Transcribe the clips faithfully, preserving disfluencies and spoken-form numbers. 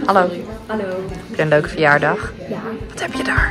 Hallo. Hallo. Heb je een leuke verjaardag? Ja. Wat heb je daar?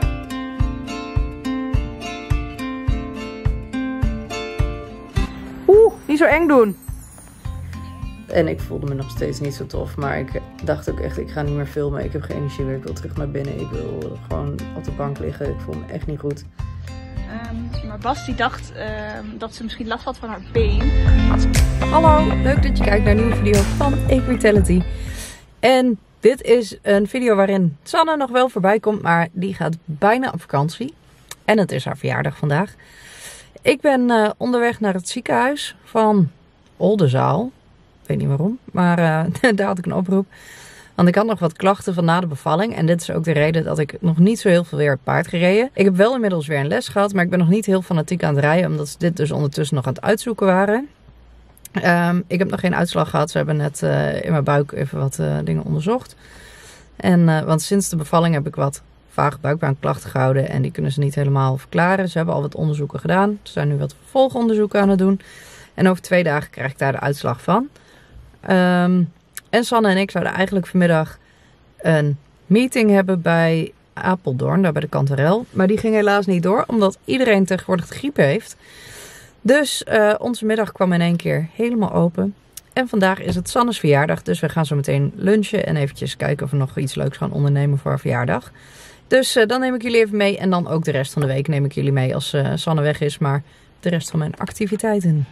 Oeh, niet zo eng doen. En ik voelde me nog steeds niet zo tof. Maar ik dacht ook echt, ik ga niet meer filmen. Ik heb geen energie meer. Ik wil terug naar binnen. Ik wil gewoon op de bank liggen. Ik voel me echt niet goed. Um, maar Bas die dacht um, dat ze misschien last had van haar been. Hallo, leuk dat je kijkt naar een nieuwe video van Equitality. En dit is een video waarin Sanne nog wel voorbij komt, maar die gaat bijna op vakantie. En het is haar verjaardag vandaag. Ik ben uh, onderweg naar het ziekenhuis van Oldenzaal. Ik weet niet waarom, maar uh, daar had ik een oproep. Want ik had nog wat klachten van na de bevalling. En dit is ook de reden dat ik nog niet zo heel veel weer heb paard gereden. Ik heb wel inmiddels weer een les gehad, maar ik ben nog niet heel fanatiek aan het rijden. Omdat ze dit dus ondertussen nog aan het uitzoeken waren. Um, ik heb nog geen uitslag gehad. Ze hebben net uh, in mijn buik even wat uh, dingen onderzocht. En, uh, want sinds de bevalling heb ik wat vage buikbaanklachten gehouden. En die kunnen ze niet helemaal verklaren. Ze hebben al wat onderzoeken gedaan. Ze zijn nu wat vervolgonderzoeken aan het doen. En over twee dagen krijg ik daar de uitslag van. Um, en Sanne en ik zouden eigenlijk vanmiddag een meeting hebben bij Apeldoorn. Daar bij de Kanterel. Maar die ging helaas niet door. Omdat iedereen tegenwoordig de griep heeft. Dus uh, onze middag kwam in één keer helemaal open. En vandaag is het Sanne's verjaardag. Dus we gaan zo meteen lunchen en eventjes kijken of we nog iets leuks gaan ondernemen voor haar verjaardag. Dus uh, dan neem ik jullie even mee. En dan ook de rest van de week neem ik jullie mee als uh, Sanne weg is. Maar de rest van mijn activiteiten.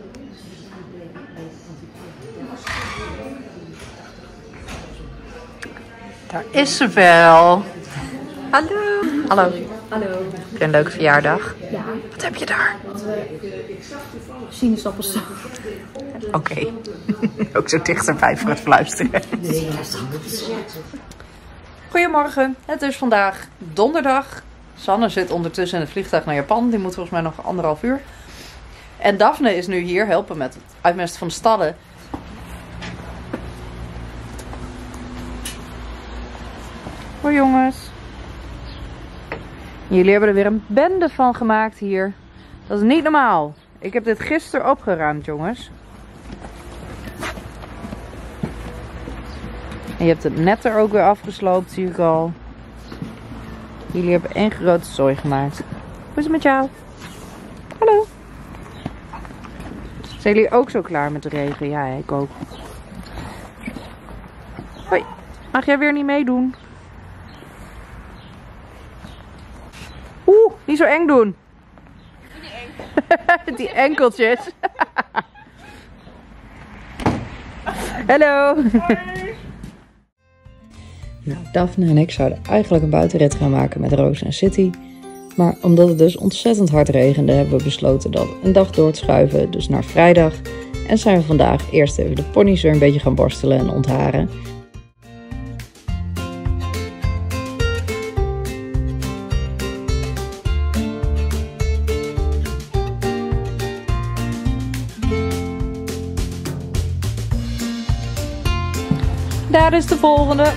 Daar is ze wel. Hallo. Hallo. Hallo. Heb je een leuke verjaardag? Ja. Wat heb je daar? Sinaasappelsap. Oké. Okay. Ook zo dichterbij voor het fluisteren. Goedemorgen. Het is vandaag donderdag. Sanne zit ondertussen in het vliegtuig naar Japan. Die moet volgens mij nog anderhalf uur. En Daphne is nu hier helpen met het uitmesten van de stallen. Hoi jongens. Jullie hebben er weer een bende van gemaakt hier. Dat is niet normaal. Ik heb dit gisteren opgeruimd, jongens. En je hebt het net er ook weer afgesloopt, zie ik al. Jullie hebben één grote zooi gemaakt. Hoe is het met jou? Hallo. Zijn jullie ook zo klaar met de regen? Ja, ik ook. Hoi. Mag jij weer niet meedoen? Oeh, niet zo eng doen. Die, eng. Die enkeltjes. Hallo. Nou, Daphne en ik zouden eigenlijk een buitenrit gaan maken met Roos en City. Maar omdat het dus ontzettend hard regende, hebben we besloten dat een dag door te schuiven, dus naar vrijdag. En zijn we vandaag eerst even de ponies weer een beetje gaan borstelen en ontharen. Daar is de volgende.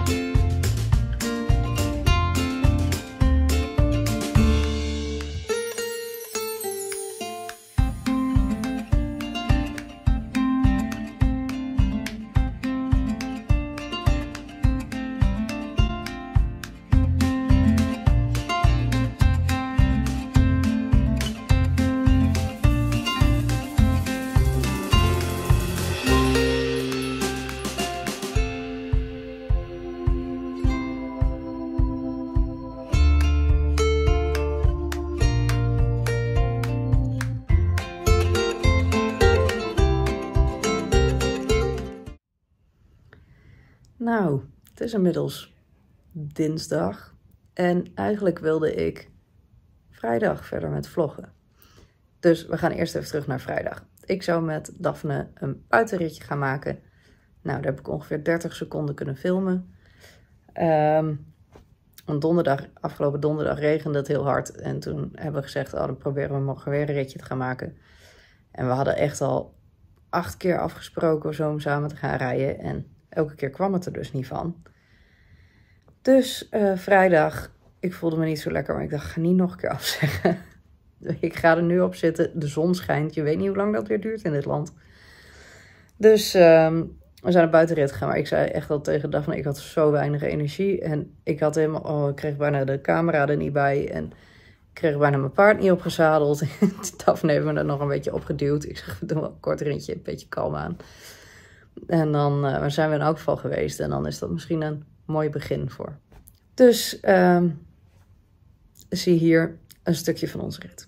Nou, het is inmiddels dinsdag en eigenlijk wilde ik vrijdag verder met vloggen. Dus we gaan eerst even terug naar vrijdag. Ik zou met Daphne een buitenritje gaan maken. Nou, daar heb ik ongeveer dertig seconden kunnen filmen. Um, want donderdag, afgelopen donderdag regende het heel hard. En toen hebben we gezegd, oh, dan proberen we morgen weer een ritje te gaan maken. En we hadden echt al acht keer afgesproken zo om samen te gaan rijden. En elke keer kwam het er dus niet van. Dus uh, vrijdag, ik voelde me niet zo lekker, maar ik dacht, ga niet nog een keer afzeggen. Ik ga er nu op zitten, de zon schijnt, je weet niet hoe lang dat weer duurt in dit land. Dus um, we zijn naar buitenrit gegaan, maar ik zei echt al tegen Daphne, ik had zo weinig energie. En ik had helemaal, oh, ik kreeg bijna de camera er niet bij. En ik kreeg bijna mijn paard niet opgezadeld. Daphne heeft me er nog een beetje opgeduwd. Ik zeg, doe wel een kort rintje, een beetje kalm aan. En dan uh, zijn we in elk geval geweest. En dan is dat misschien een mooi begin voor. Dus uh, zie hier een stukje van onze rit.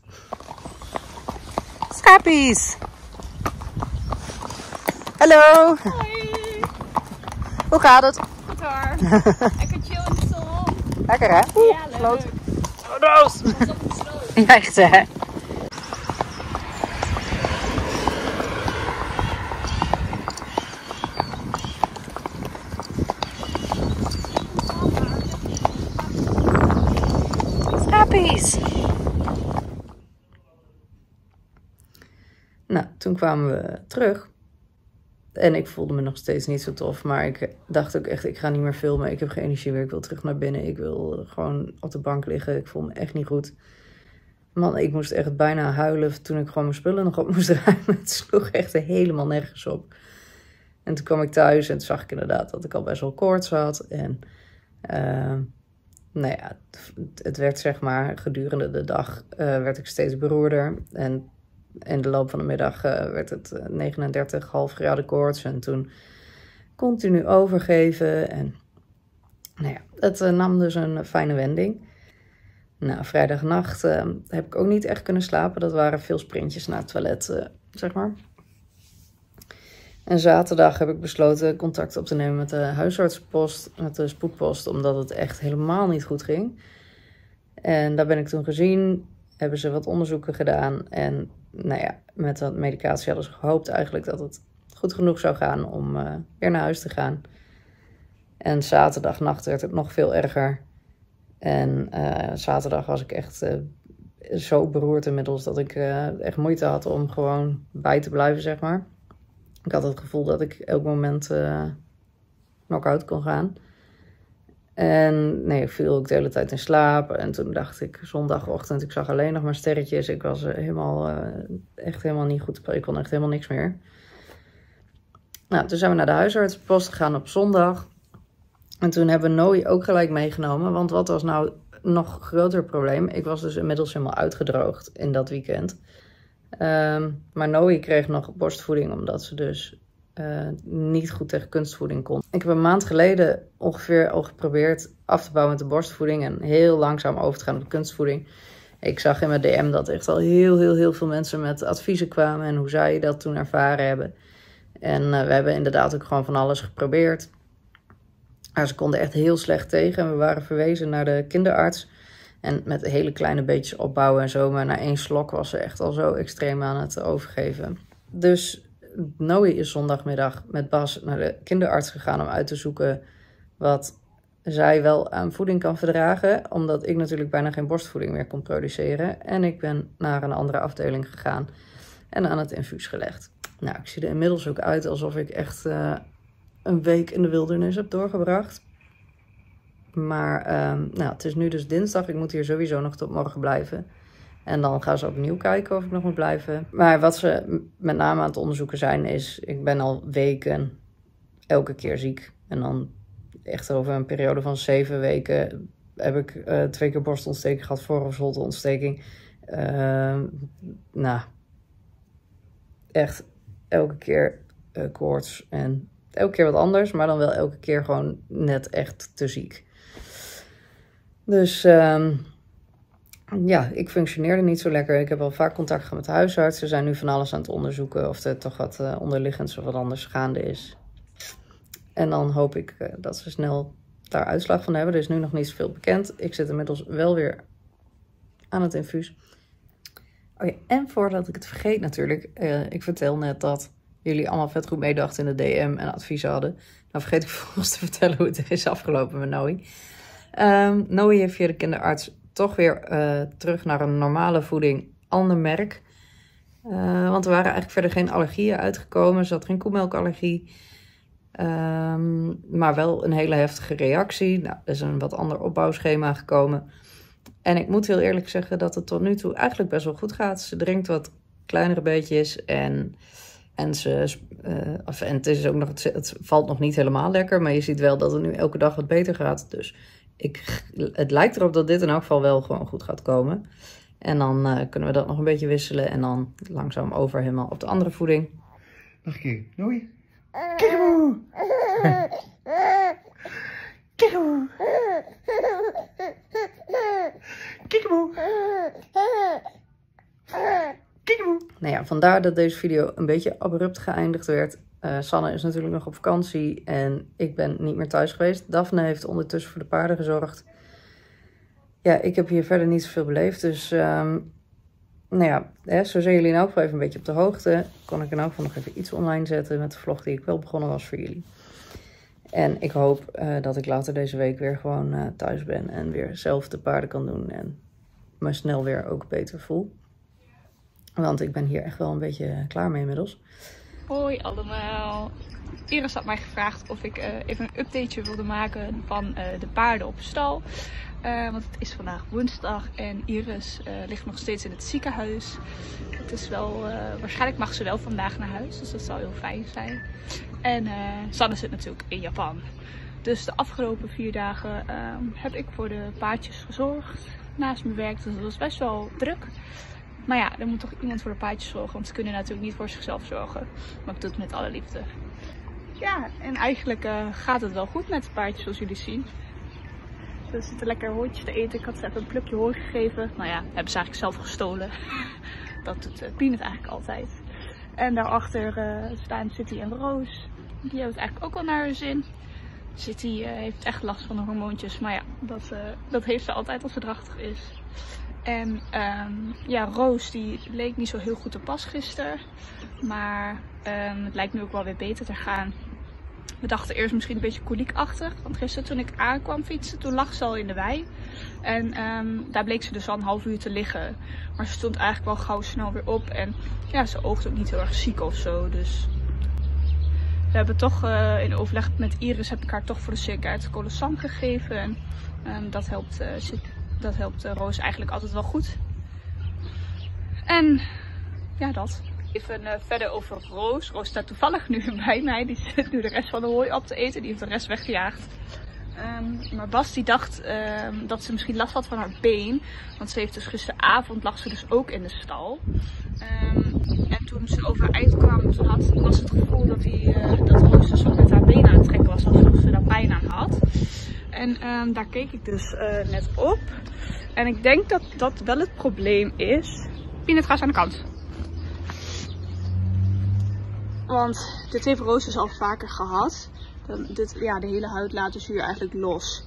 Schapies! Hallo! Hoi! Hoe gaat het? Goed hoor. Lekker chill in de zon. Lekker hè? Oeh, ja, leuk. Sloot. Oh, Roos! Pas op de sloot. Ja, echt hè? Schapies! Nou, toen kwamen we terug. En ik voelde me nog steeds niet zo tof. Maar ik dacht ook echt, ik ga niet meer filmen. Ik heb geen energie meer. Ik wil terug naar binnen. Ik wil gewoon op de bank liggen. Ik voel me echt niet goed. Man, ik moest echt bijna huilen toen ik gewoon mijn spullen nog op moest ruimen. Het sloeg echt helemaal nergens op. En toen kwam ik thuis en toen zag ik inderdaad dat ik al best wel koorts had. En uh, nou ja, het, het werd zeg maar gedurende de dag uh, werd ik steeds beroerder. En in de loop van de middag uh, werd het uh, negenendertig komma vijf graden koorts. En toen continu overgeven. En nou ja, het uh, nam dus een fijne wending. Nou, vrijdagnacht uh, heb ik ook niet echt kunnen slapen. Dat waren veel sprintjes naar het toilet, uh, zeg maar. En zaterdag heb ik besloten contact op te nemen met de huisartsenpost, met de spoedpost, omdat het echt helemaal niet goed ging. En daar ben ik toen gezien, hebben ze wat onderzoeken gedaan. En nou ja, met dat medicatie hadden ze gehoopt eigenlijk dat het goed genoeg zou gaan om uh, weer naar huis te gaan. En zaterdagnacht werd het nog veel erger. En uh, zaterdag was ik echt uh, zo beroerd inmiddels dat ik uh, echt moeite had om gewoon bij te blijven, zeg maar. Ik had het gevoel dat ik elk moment uh, knock-out kon gaan. En nee, ik viel ook de hele tijd in slaap. En toen dacht ik zondagochtend, ik zag alleen nog maar sterretjes. Ik was uh, helemaal, uh, echt helemaal niet goed. Ik kon echt helemaal niks meer. Nou, toen zijn we naar de huisartsenpost gegaan op zondag. En toen hebben we Noe ook gelijk meegenomen. Want wat was nou nog een groter probleem? Ik was dus inmiddels helemaal uitgedroogd in dat weekend. Um, maar Noe kreeg nog borstvoeding, omdat ze dus uh, niet goed tegen kunstvoeding kon. Ik heb een maand geleden ongeveer al geprobeerd af te bouwen met de borstvoeding en heel langzaam over te gaan op de kunstvoeding. Ik zag in mijn D M dat echt al heel, heel, heel veel mensen met adviezen kwamen en hoe zij dat toen ervaren hebben. En uh, we hebben inderdaad ook gewoon van alles geprobeerd. Maar ze konden echt heel slecht tegen en we waren verwezen naar de kinderarts. En met hele kleine beetjes opbouwen en zo. Maar na één slok was ze echt al zo extreem aan het overgeven. Dus Noe is zondagmiddag met Bas naar de kinderarts gegaan om uit te zoeken wat zij wel aan voeding kan verdragen. Omdat ik natuurlijk bijna geen borstvoeding meer kon produceren. En ik ben naar een andere afdeling gegaan en aan het infuus gelegd. Nou, ik zie er inmiddels ook uit alsof ik echt uh, een week in de wildernis heb doorgebracht. Maar um, nou, het is nu dus dinsdag. Ik moet hier sowieso nog tot morgen blijven. En dan gaan ze opnieuw kijken of ik nog moet blijven. Maar wat ze met name aan het onderzoeken zijn is... Ik ben al weken elke keer ziek. En dan echt over een periode van zeven weken... heb ik uh, twee keer borstontsteking gehad, voorhoofdholteontsteking. Uh, nou, echt elke keer uh, koorts en elke keer wat anders. Maar dan wel elke keer gewoon net echt te ziek. Dus um, ja, ik functioneerde niet zo lekker. Ik heb al vaak contact gehad met de huisarts. Ze zijn nu van alles aan het onderzoeken of er toch wat uh, onderliggends of wat anders gaande is. En dan hoop ik uh, dat ze snel daar uitslag van hebben. Er is nu nog niet zoveel bekend. Ik zit inmiddels wel weer aan het infuus. Oh ja, en voordat ik het vergeet natuurlijk. Uh, ik vertel net dat jullie allemaal vet goed meedachten in de D M en adviezen hadden. Nou vergeet ik vervolgens te vertellen hoe het is afgelopen met Noe. Um, Noe heeft via de kinderarts toch weer uh, terug naar een normale voeding, ander merk. Uh, want er waren eigenlijk verder geen allergieën uitgekomen. Ze had geen koemelkallergie. Um, maar wel een hele heftige reactie. Nou, er is een wat ander opbouwschema gekomen. En ik moet heel eerlijk zeggen dat het tot nu toe eigenlijk best wel goed gaat. Ze drinkt wat kleinere beetjes en En, ze, uh, of, en het, is ook nog, het, het valt nog niet helemaal lekker, maar je ziet wel dat het nu elke dag wat beter gaat. Dus ik, het lijkt erop dat dit in elk geval wel gewoon goed gaat komen. En dan uh, kunnen we dat nog een beetje wisselen en dan langzaam over helemaal op de andere voeding. Nog een keer. Doei. Kikkerboe. Kikkerboe. Kikkerboe. Kikkerboe. Nou ja, vandaar dat deze video een beetje abrupt geëindigd werd. Uh, Sanne is natuurlijk nog op vakantie en ik ben niet meer thuis geweest. Daphne heeft ondertussen voor de paarden gezorgd. Ja, ik heb hier verder niet zoveel beleefd. Dus, um, nou ja, hè, zo zijn jullie in elk geval even een beetje op de hoogte. Kon ik in elk geval nog even iets online zetten met de vlog die ik wel begonnen was voor jullie. En ik hoop uh, dat ik later deze week weer gewoon uh, thuis ben en weer zelf de paarden kan doen. En me snel weer ook beter voel. Want ik ben hier echt wel een beetje klaar mee inmiddels. Hoi allemaal. Iris had mij gevraagd of ik uh, even een updateje wilde maken van uh, de paarden op stal. Uh, want het is vandaag woensdag en Iris uh, ligt nog steeds in het ziekenhuis. Het is wel, uh, waarschijnlijk mag ze wel vandaag naar huis, dus dat zal heel fijn zijn. En uh, Sanne zit natuurlijk in Japan. Dus de afgelopen vier dagen uh, heb ik voor de paardjes gezorgd naast mijn werk. Dus dat was best wel druk. Maar ja, er moet toch iemand voor de paardjes zorgen, want ze kunnen natuurlijk niet voor zichzelf zorgen. Maar ik doe het met alle liefde. Ja, en eigenlijk uh, gaat het wel goed met de paardjes zoals jullie zien. Ze zitten lekker hooitjes te eten. Ik had ze even een plukje hooi gegeven. Nou ja, hebben ze eigenlijk zelf gestolen. Dat doet uh, Peanut eigenlijk altijd. En daarachter uh, staan City en Roos. Die hebben het eigenlijk ook wel naar hun zin. City uh, heeft echt last van de hormoontjes. Maar ja, dat, uh, dat heeft ze altijd als ze drachtig is. En um, ja, Roos die leek niet zo heel goed te pas gisteren. Maar um, het lijkt nu ook wel weer beter te gaan. We dachten eerst misschien een beetje koliekachtig. Want gisteren toen ik aankwam fietsen, toen lag ze al in de wei. En um, daar bleek ze dus al een half uur te liggen. Maar ze stond eigenlijk wel gauw snel weer op. En ja, ze oogt ook niet heel erg ziek of zo. Dus we hebben toch uh, in overleg met Iris heb ik haar toch voor de zekerheid Colossam gegeven. En um, dat helpt, uh, dat helpt uh, Roos eigenlijk altijd wel goed. En ja, dat. Even uh, verder over Roos. Roos staat toevallig nu bij mij. Die zit nu de rest van de hooi op te eten. Die heeft de rest weggejaagd. Um, maar Bas die dacht um, dat ze misschien last had van haar been. Want ze heeft dus gisteravond lag ze dus ook in de stal. Um, en toen ze overeind kwam, toen had, was het gevoel dat, die, uh, dat Roos dus ook met haar been aan het trekken was. Alsof ze daar pijn aan had. En um, daar keek ik dus uh, net op. En ik denk dat dat wel het probleem is. Peanut, ga eens aan de kant. Want dit heeft Roos dus al vaker gehad. Dan, dit, ja, de hele huid laat dus hier eigenlijk los.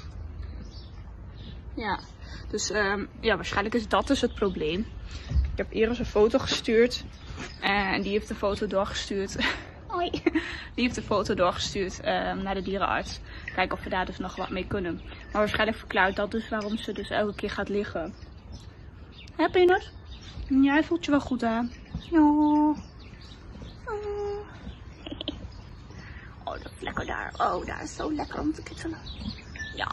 Ja, dus um, ja, waarschijnlijk is dat dus het probleem. Ik heb Iris een foto gestuurd. En die heeft de foto doorgestuurd. Hoi. Die heeft de foto doorgestuurd um, naar de dierenarts. Kijken of we daar dus nog wat mee kunnen. Maar waarschijnlijk verklaart dat dus waarom ze dus elke keer gaat liggen. Hè, Peanut? Ja, hij voelt je wel goed aan. Ja. Oh, dat is lekker daar. Oh, daar is zo lekker om te kittelen. Ja.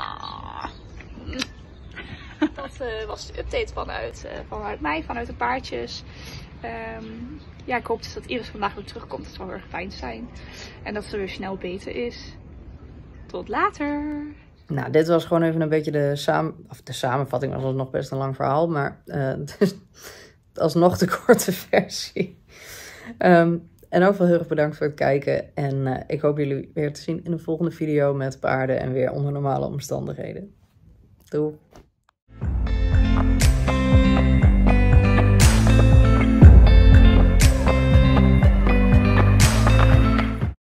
Dat uh, was de update vanuit, uh, vanuit mij, vanuit de paardjes. Um, ja, ik hoop dus dat Iris vandaag weer terugkomt. Dat zou heel erg fijn zijn. En dat ze weer snel beter is. Tot later. Nou, dit was gewoon even een beetje de, samen, of de samenvatting. Was nog best een lang verhaal. Maar uh, het is alsnog de korte versie. Um, En ook wel heel erg bedankt voor het kijken. En uh, ik hoop jullie weer te zien in de volgende video met paarden en weer onder normale omstandigheden. Doei!